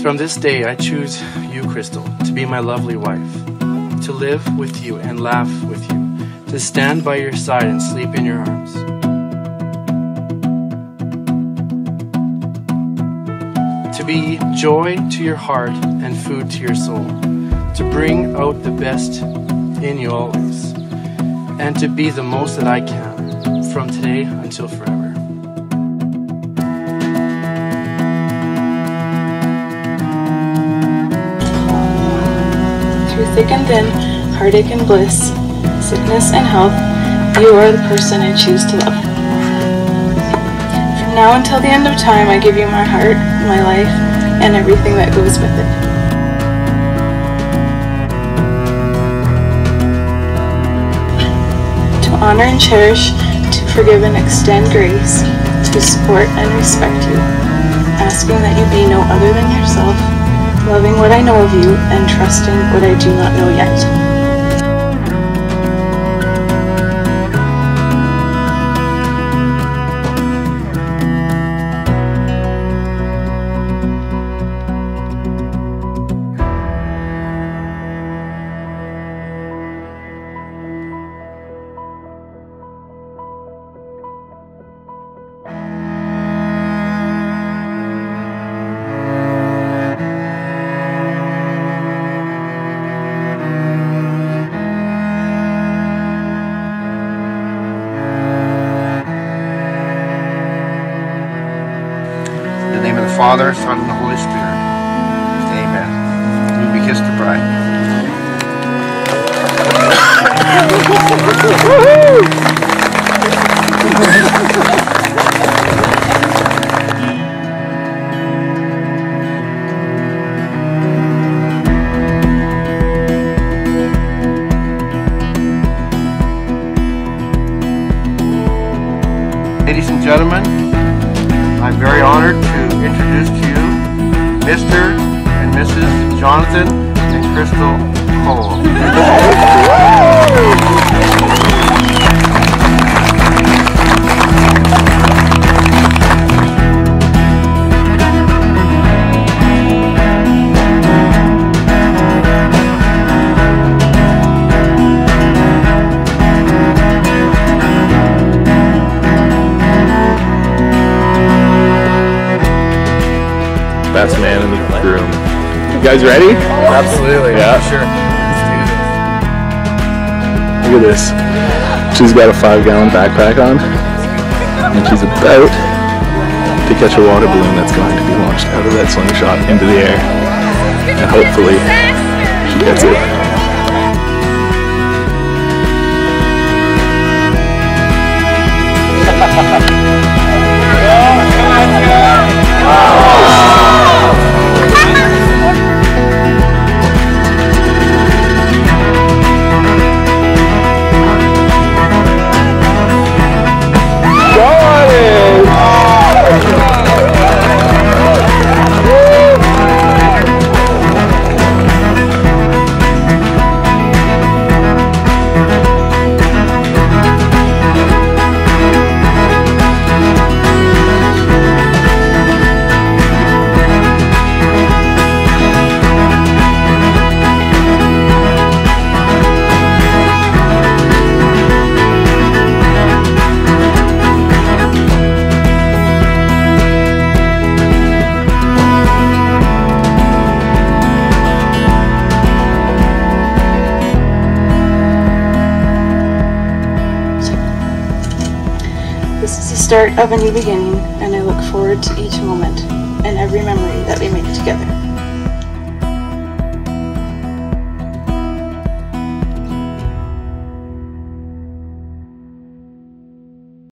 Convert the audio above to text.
From this day, I choose you, Crystal, to be my lovely wife, to live with you and laugh with you, to stand by your side and sleep in your arms. To be joy to your heart and food to your soul, to bring out the best in you always, and to be the most that I can, from today until forever. Through thick and thin, heartache and bliss, sickness and health, you are the person I choose to love. From now until the end of time, I give you my heart, my life, and everything that goes with it. To honor and cherish, to forgive and extend grace, to support and respect you, asking that you be no other than yourself, loving what I know of you, and trusting what I do not know yet. In the name of the Father, Son, and the Holy Spirit. Amen. You be kissed the bride. Ladies and gentlemen, I'm very honored to introduce to you Mr. and Mrs. Jonathan and Crystal Kowal. Best man in the room. You guys ready? Absolutely. Yeah. Sure. Let's Look at this. She's got a 5-gallon backpack on, and she's about to catch a water balloon that's going to be launched out of that slingshot into the air. And hopefully she gets it. This is the start of a new beginning, and I look forward to each moment and every memory that we make together.